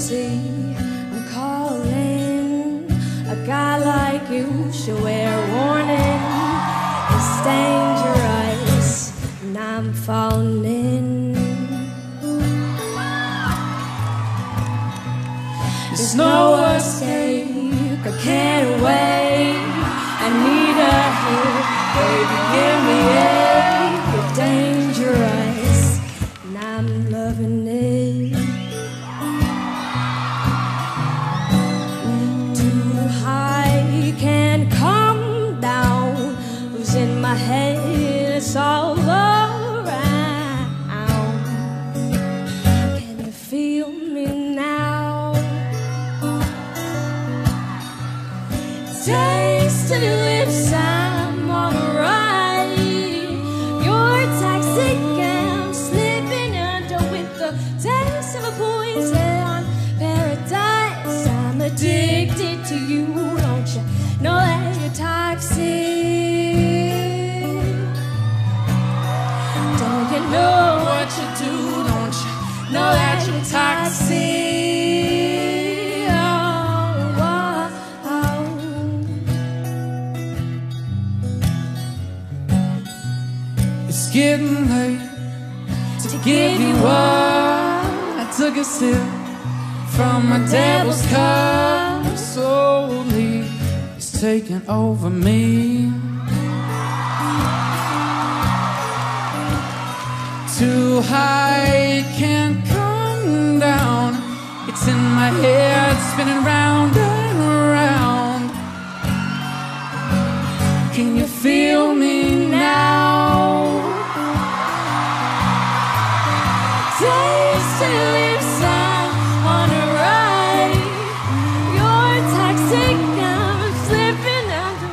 see, I'm calling. A guy like you should wear a warning. It's dangerous, and I'm falling in. There's no escape, I can't wait. I need a hit, baby, give me it. You're dangerous, and I'm loving it. Too high, can't come down. Losing my head, it's all around. Can you feel me now? Taste to the lips, I'm on a ride. You're toxic, I'm slipping under with the taste of a poison paradise. I'm addicted to you, don't you know that you're toxic? Don't you know what you do, don't you know that you're toxic? It's getting late to give you up. I took a sip from my devil's cup. Slowly, it's taking over me. Too high, can't come down. It's in my head, spinning round and round. Can you feel me now? Taste your lips, I'm on a ride. You're toxic, I'm slipping under.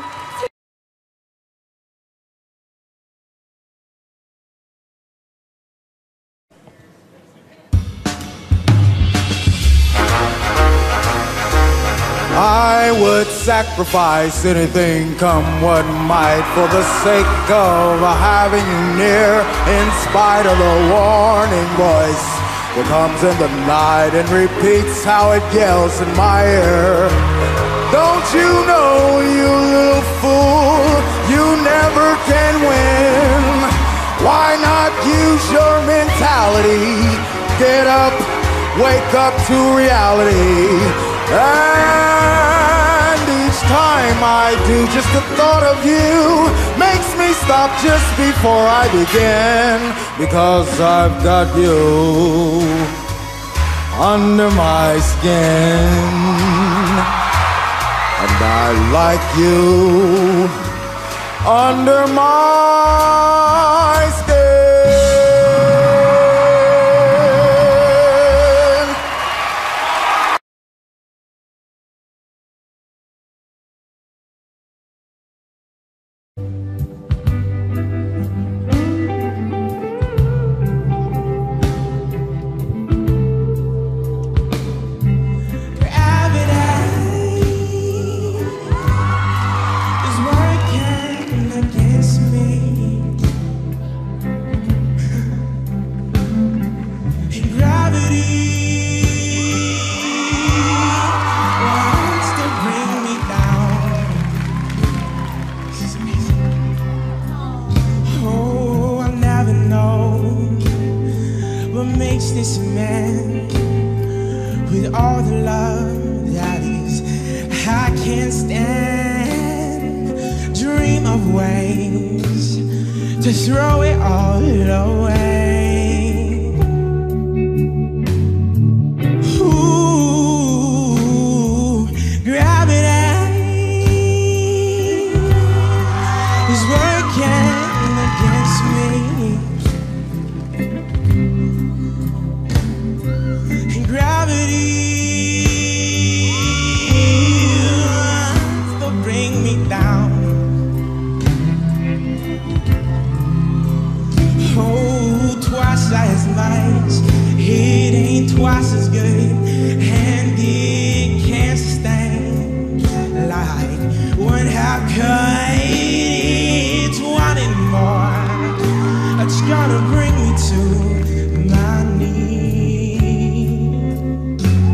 I would sacrifice anything, come what might, for the sake of having you near. In spite of the warning voice that comes in the night and repeats how it yells in my ear. Don't you know, you little fool, you never can win. Why not use your mentality? Get up, wake up to reality. And each time I do, just the thought of you makes me stop just before I begin. Because I've got you under my skin, and I like you under my skin. This man with all the love that is, I can't stand. Dream of ways to throw it all away. Ooh, gravity is working against me. It ain't twice as good, and it can't sustain like one half cut. It's wanting more. It's gonna bring me to my knees.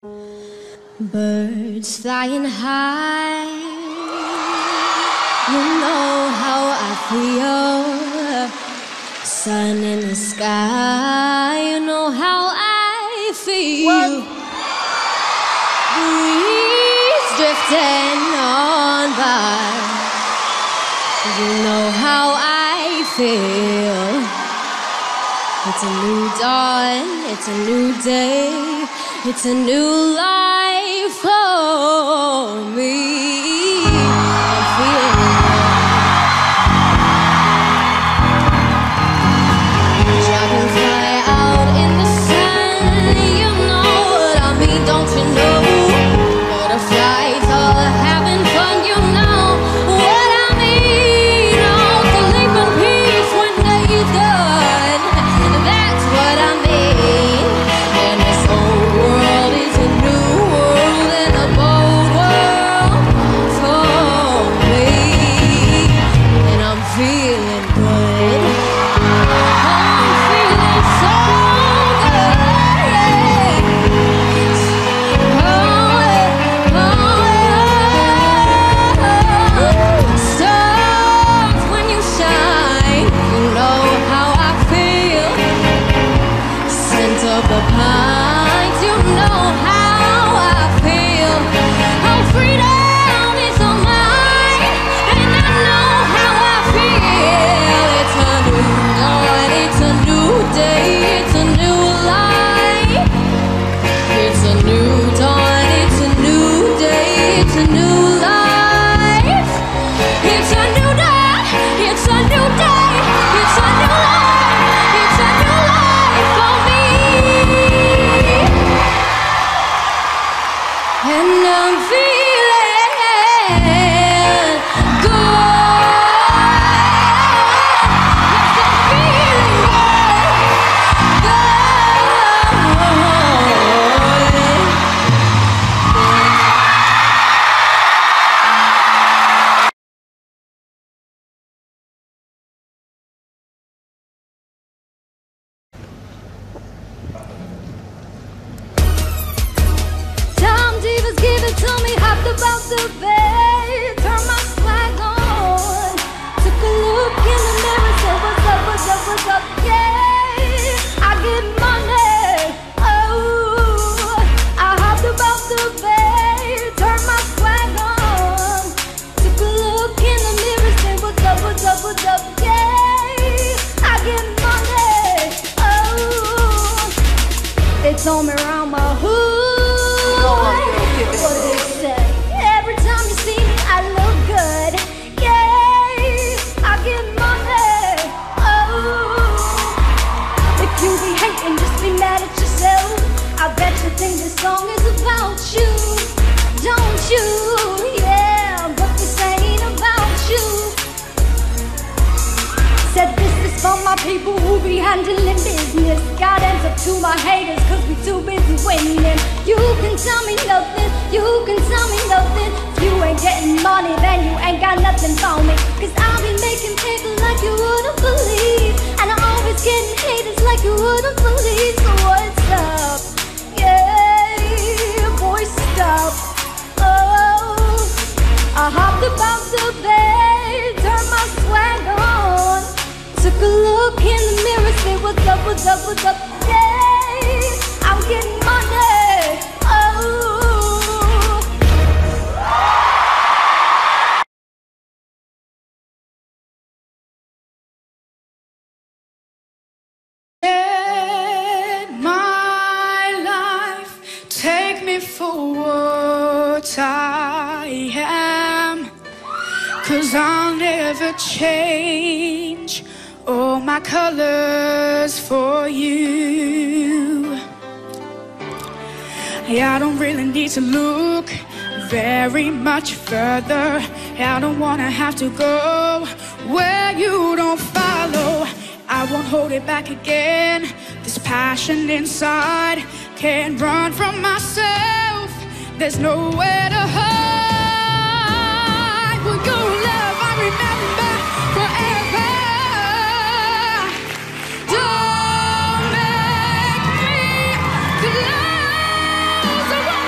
Birds flying high, you know how I feel. Sun in the sky, you know how I feel. What? Breeze drifting on by, you know how I feel. It's a new dawn, it's a new day, it's a new life for me. I'm feeling dragonfly out in the sun, you know what I mean, don't you know? Butterflies all having fun, you know what I mean. All the leaping peace when they're done, that's what I mean. And this old world is a new world and a bold world for me. And I'm feeling good, I'm feeling so good. Stars when you shine, you know how I feel. Scent of the pines, you know how I feel. Oh, freedom is all mine, and I know how I feel. It's a new dawn, it's a new day, it's a new life. It's a new dawn, it's a new day, it's a new life. It's a new dawn, it's a new day, it's a new life. It's a new life for me. And I'm feeling good. Yes, I'm feeling Time divas give it to me, hopped about the bed, turn my swag on, took a look in the mirror, said what's up, what's up, what's up, yeah, I get money, oh, I hopped about the bed, turned my swag on, took a look in the mirror, said what's up, what's up, what's up, yeah, I get money, oh, they told me around my hood. What do they say? Every time you see me, I look good. Yeah, I get money. Oh, if you be hating, just be mad at yourself. I bet you think this song is about you, don't you? Yeah, but this ain't about you. Said this is for my people who be handling business. God ends up to my haters, cause we too busy winning. You can tell me nothing, you can tell me nothing. If you ain't getting money, then you ain't got nothing for me. Cause I'll be making paper like you wouldn't believe, and I'm always getting haters like you wouldn't believe. So what's up? Yeah, boy, stop. Oh, I hopped about the bed, turned my swag on, took a look in the mirror, said what's up, what's up, what's up, yeah, I'm getting money, oh. Let my life take me for what I am, 'cause I'll never change all my colors for you. I don't really need to look very much further. I don't wanna have to go where you don't follow. I won't hold it back again. This passion inside can't run from myself. There's nowhere to hide. Well, your love I remember forever. Don't make me close the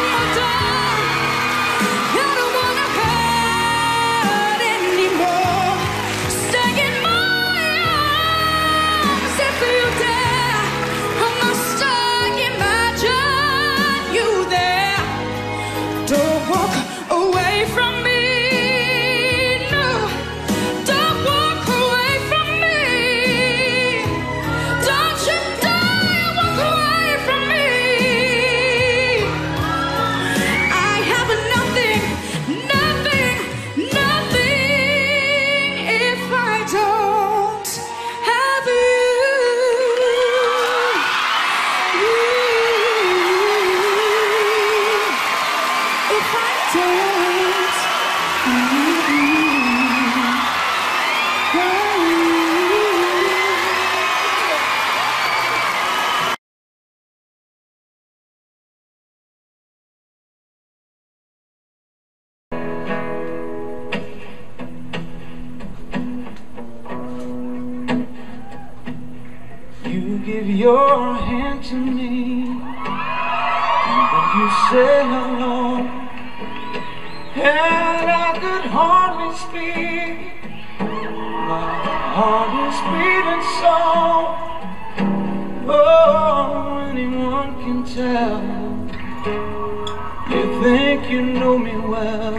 give your hand to me, and then you say hello, and I could hardly speak. My heart is beating so, oh, anyone can tell. You think you know me well,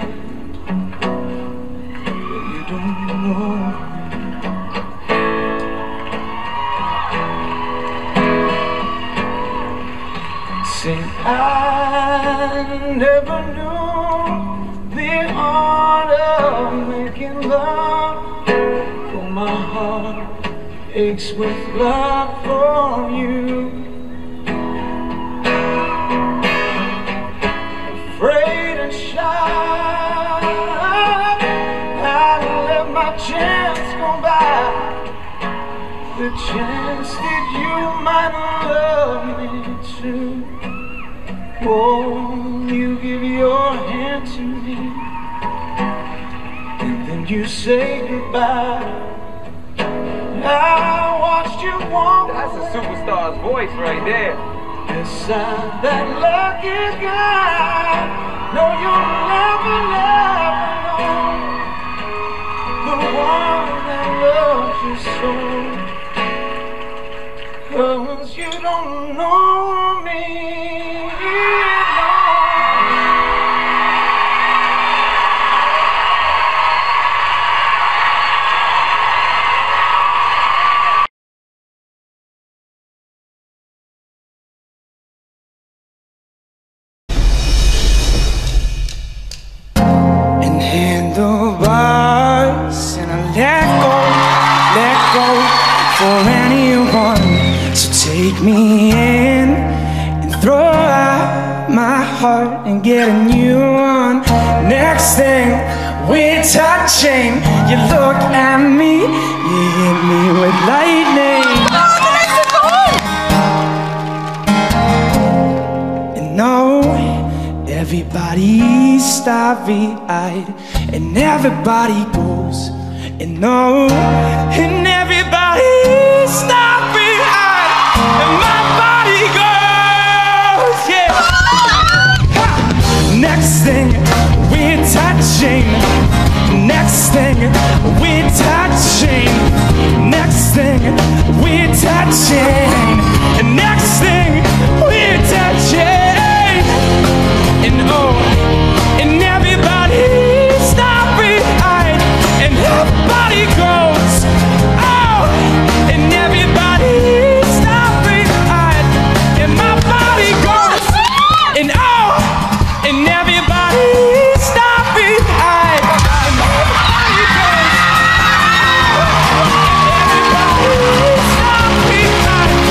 but you don't know me. See, I never knew the art of making love, for my heart aches with love for you. Afraid and shy, I let my chance go by, the chance that you might love me too. Oh, you give your hand to me, and then you say goodbye. I watched you walk. That's a superstar's voice right there. Beside that lucky guy. No, you'll never, never know the one that loves you so. 'Cause you don't know me. Handlebars, and I let go for anyone. So take me in and throw out my heart and get a new one. Next thing we're touching, you look at me, you hit me with lightning. And no, everybody's starry-eyed, and everybody goes, and no, and everybody's starry-eyed, and my body goes, yeah. Ha! Next thing we're touching, next thing we're touching, next thing we're touching, and next thing we're touching, and oh, and everybody's starry-eyed, and everybody goes, oh, and everybody's starry-eyed, and my body goes, and oh, and everybody's starry-eyed, and my body goes, and everybody's starry-eyed,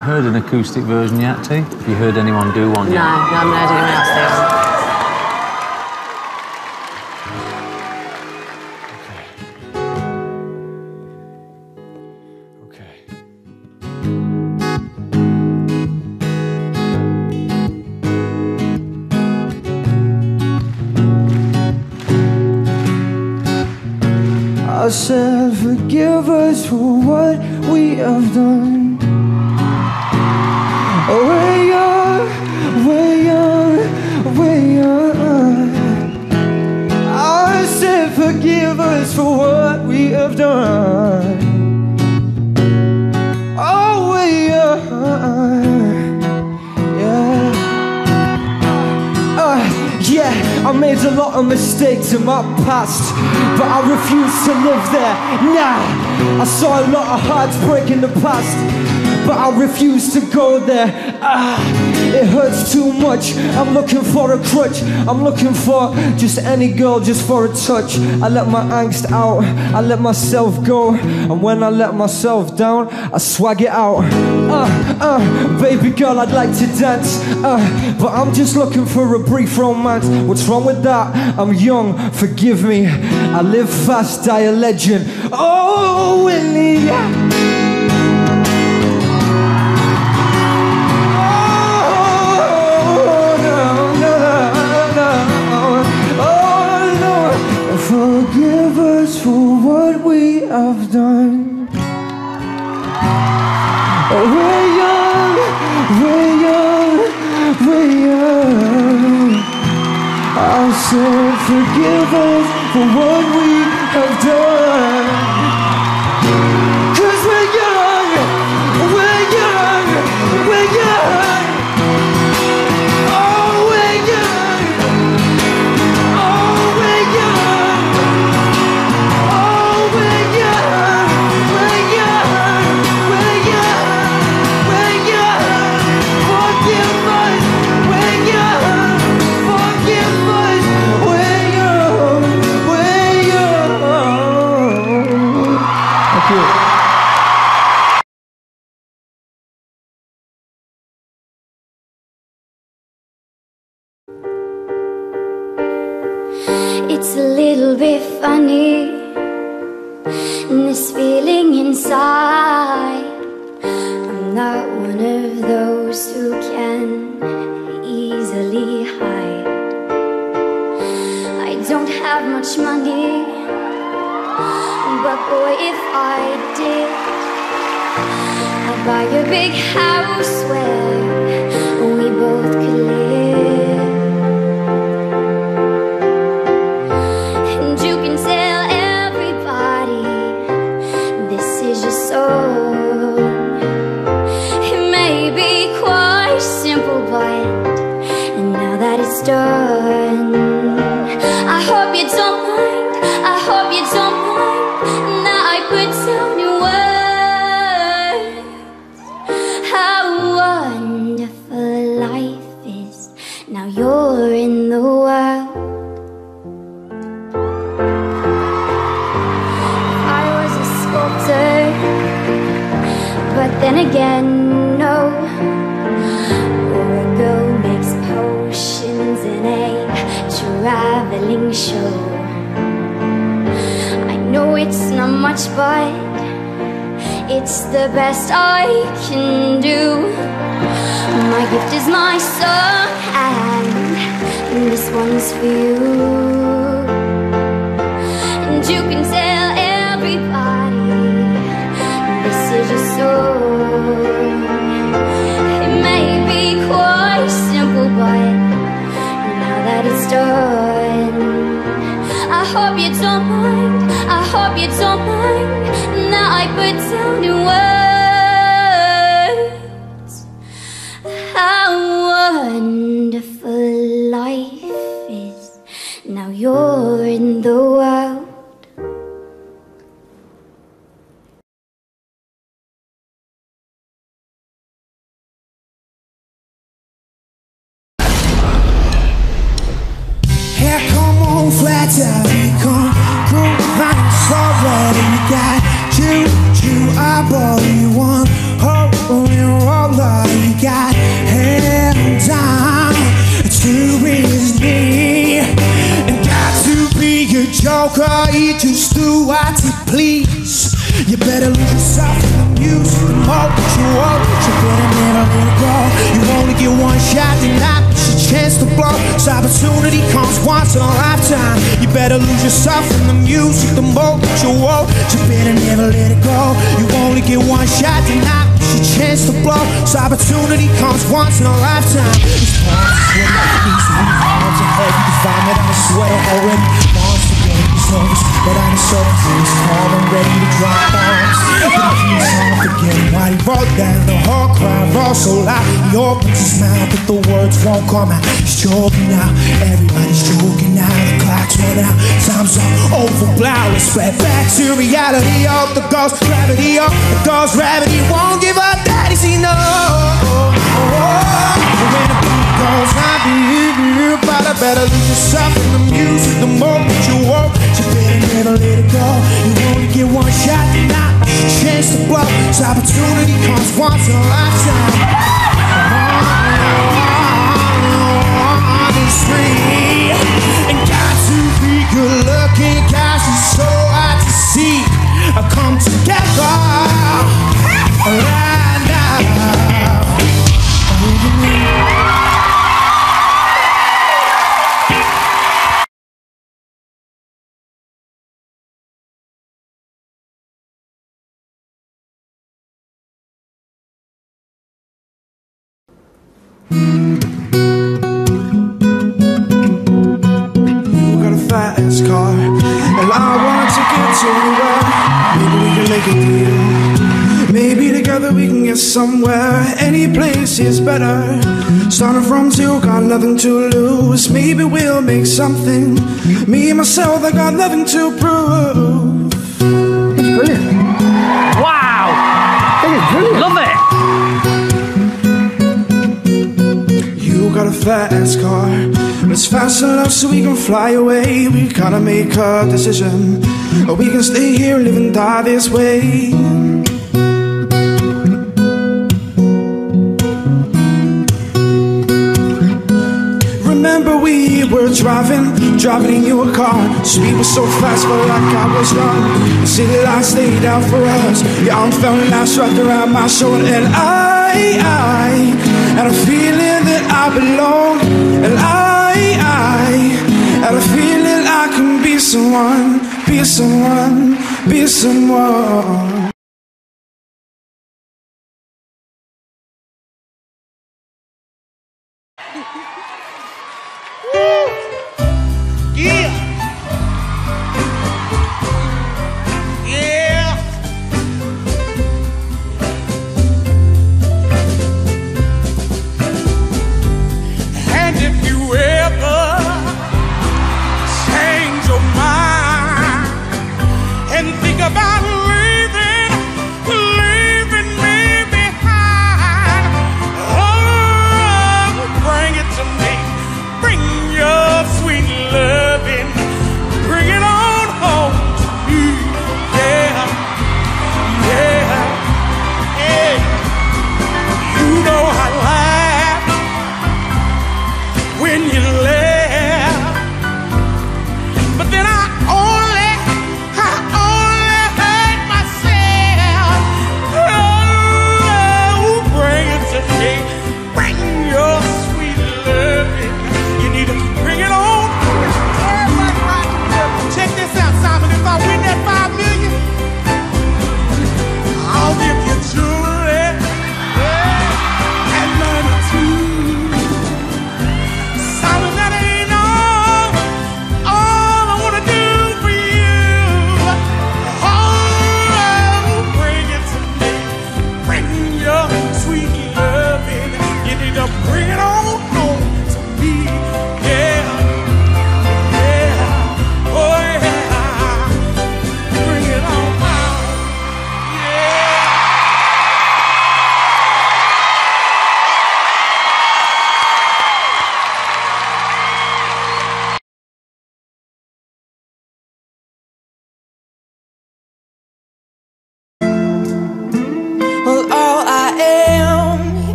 Heard an acoustic version yet, T? Have you heard anyone do one yet? No, I haven't heard anyone else do one. I said, forgive us for what we have done. We're young, we're young, we're young. I said, forgive us for what we have done. Oh, we're young, yeah. Yeah, I made a lot of mistakes in my past, but I refuse to live there, nah. I saw a lot of hearts break in the past, but I refuse to go there. It hurts too much. I'm looking for a crutch. I'm looking for just any girl, just for a touch. I let my angst out, I let myself go, and when I let myself down, I swag it out. Baby girl, I'd like to dance, but I'm just looking for a brief romance. What's wrong with that? I'm young, forgive me. I live fast, die a legend. Oh, Willie. Forgive us for what we have done. We're young, we're young, we're young. I said forgive us for what we have done. 'Cause we're young, we're young, we're young. Oh, we're young. Oh, we're young. Oh, we're young. We're young. We're young. We're young. Forgive us. We're young. Forgive us. We're young. We're young. Thank you. It's a little bit funny, this feeling inside. I'm not one of those who can easily hide. I don't have much money, but boy, if I did, I'd buy a big house where we both could live. And you can tell everybody this is your song. It may be quite simple, but now that it's done, I hope you don't mind, I hope you don't mind. Now I put down your words, how wonderful life is. Now you're in the world. I was a sculptor, but then again, no. Or a girl makes potions in a traveling show. I know it's not much, but it's the best I can do. My gift is my song, and this one's for you. And you can tell everybody this is your song. It may be quite simple, but now that it's done, I hope you don't mind, I hope you don't mind. Now I put down your words, how wonderful life is. Now you're in the world. Here, come on, flat out, come round, already got you, I bought you one, hope when you're all joker, eat you stew, I please. You better lose yourself in the music, the more that you want. You better never let it go. You only get one shot, then not miss your chance to blow. This opportunity comes once in a lifetime. You better lose yourself in the music, the more that you want. You better never let it go. You only get one shot, then not miss your chance to blow. This opportunity comes once in a lifetime. This palms is sweaty, these weak arms are heavy. You find that I'm a sweater already. Mom's forgetting these nervous, but I'm so pleased. Calm and ready to drop bombs. But he's on forgetting what he wrote down. The whole crowd rolls so loud. He opens his mouth, but the words won't come out. He's joking now, everybody's joking now. The clock's run out, time's up, over, blow. Let's spread back to reality. Up the ghost, gravity, up the ghost, gravity. Won't give up, daddy, see no. When the beat goes, I believe, but I better lose yourself in the music. The more that you walk, you better never let it go. You only get one shot, not a chance to blow. This opportunity comes once in a lifetime. On this free, and got to be good looking, guys, it's so hard to see. I come together right now. Fast car, and I want to get to anywhere. Maybe we can make a deal. Maybe together we can get somewhere. Any place is better. Starting from zero, got nothing to lose. Maybe we'll make something. Me and myself, I got nothing to prove. It's brilliant. Wow! It's brilliant. Love it! You got a fast car. It's fast enough so we can fly away. We gotta make a decision, or we can stay here, live and die this way. Remember we were driving in your car. Speed was so fast, felt like I was young. The city lights stayed out for us. Your arm felt nice wrapped around my shoulder, and I had a feeling that I belong, and I had a feeling I can be someone, be someone, be someone. Yeah. Yeah. And if you ever change your mind and think about leaving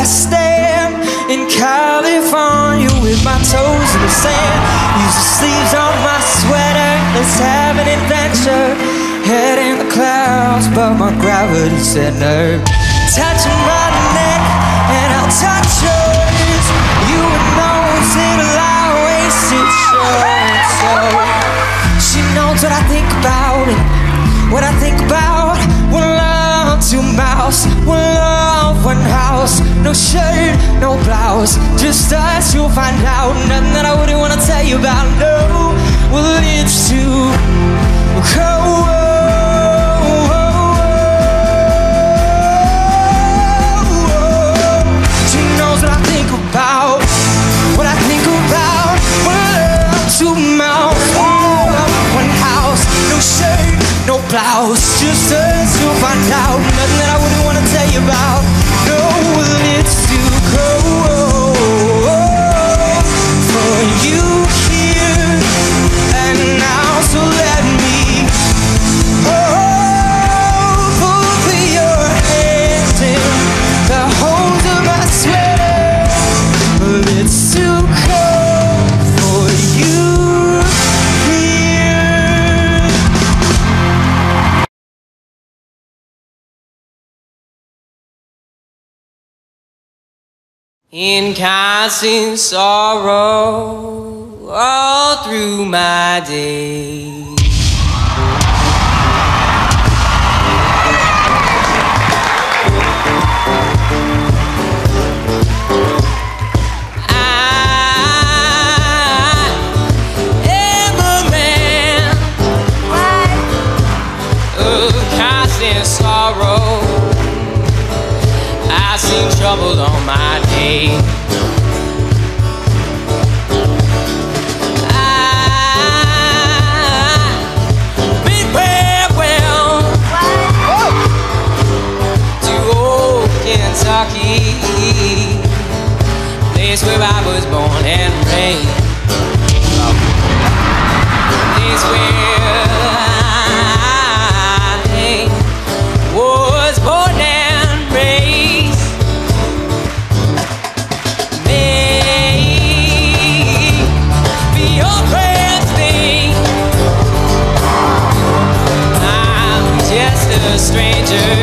I stand in California with my toes in the sand. Use the sleeves on my sweater. Let's have an adventure. Head in the clouds, but my gravity center. Touching my neck, and I'll touch yours. You would know till I wasted short. So she knows what I think about it, what I think about. One love, two mouths, one love, one house. No shirt, no blouse, just us, you'll find out. Nothing that I wouldn't wanna tell you about, no. Well, it's too cold. She knows what I think about, what I think about. One love, two mouths, one love, one house. No shirt, no blouse, just us, you'll find out. Nothing that I wouldn't wanna tell you about, no. Well, it's too cold for you here and now, so let me hold both of your hands in the holes of my sweater. Well, it's too cold for you here. In constant sorrow all through my days. Sorrow, I've seen trouble on my day. I've been farewell to old Kentucky, place where I was born and raised, place where was born and raised. May be your prayers thing. I'm just a stranger,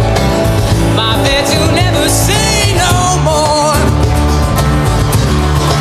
my bed to never say no more.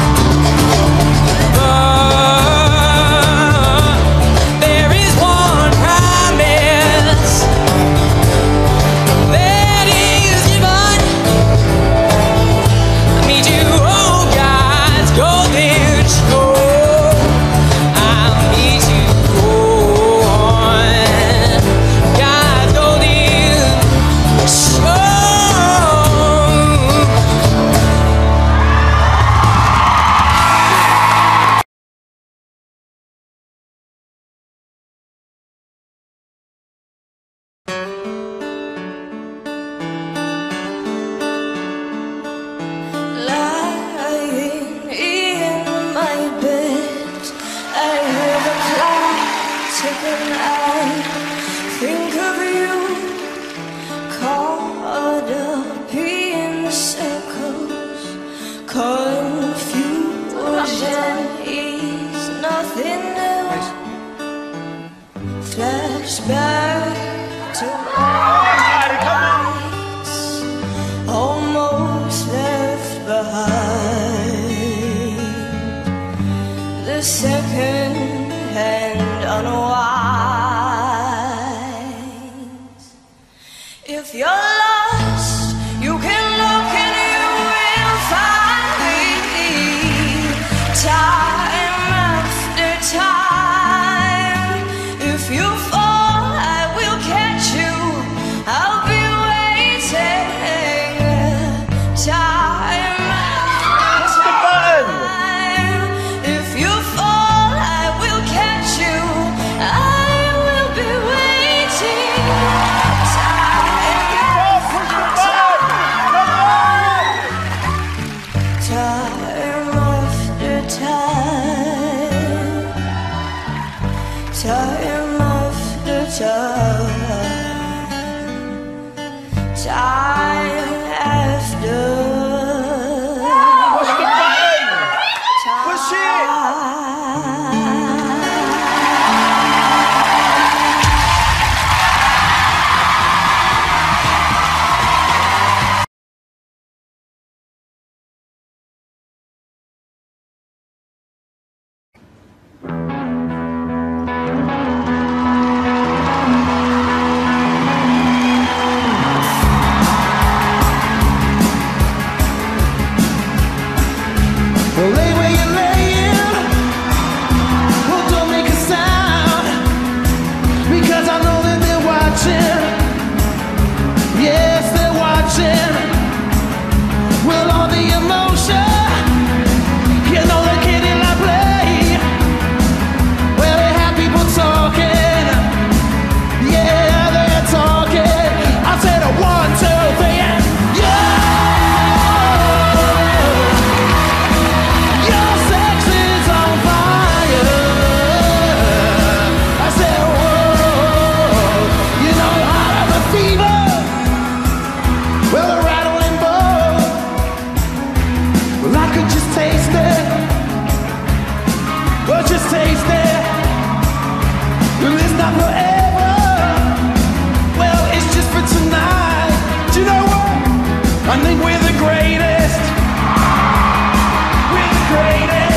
I think we're the greatest. We're the greatest.